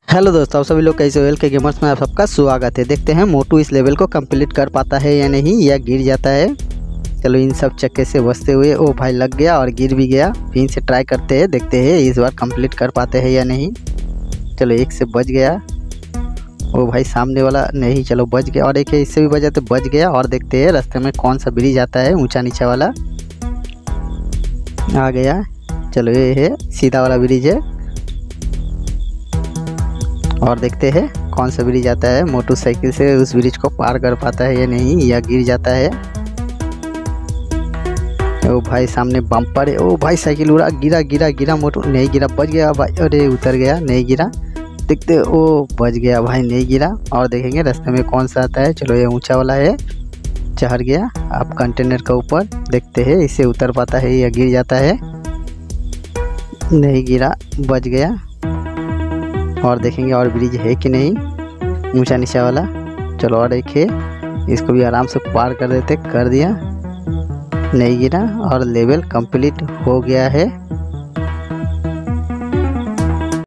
Hello दोस्तों, आप सभी लोग कैसे हो। एल के गेमर्स में आप सबका स्वागत है। देखते हैं मोटू इस लेवल को कंप्लीट कर पाता है या नहीं, या गिर जाता है। चलो इन सब चक्के से बचते हुए, ओ भाई लग गया और गिर भी गया। फिर से ट्राई करते हैं, देखते हैं इस बार कंप्लीट कर पाते हैं या नहीं। चलो एक से बच गया, ओ भाई सामने वाला नहीं, चलो बच गया। और एक है, इससे भी बचा तो बच गया। और देखते हैं रास्ते में कौन सा ब्रिज आता है, ऊंचा नीचा वाला आ गया। चलो ये है सीधा वाला ब्रिज है। और देखते हैं कौन सा ब्रिज आता है। मोटरसाइकिल से उस ब्रिज को पार कर पाता है या नहीं, या गिर जाता है। ओ भाई सामने बम्पर है, ओ भाई साइकिल उड़ा, गिरा गिरा गिरा, मोटू नहीं गिरा, बच गया भाई। अरे उतर गया, नहीं गिरा। देखते ओ बच गया भाई, नहीं गिरा। और देखेंगे रास्ते में कौन सा आता है। चलो ये ऊंचा वाला है, चढ़ गया अब कंटेनर का ऊपर। देखते हैं इससे उतर पाता है या गिर जाता है। नहीं गिरा, बच गया। और देखेंगे और ब्रिज है कि नहीं, ऊंचा नीचा वाला। चलो और एक है, इसको भी आराम से पार कर देते, कर दिया, नहीं गिरा और लेवल कंप्लीट हो गया है।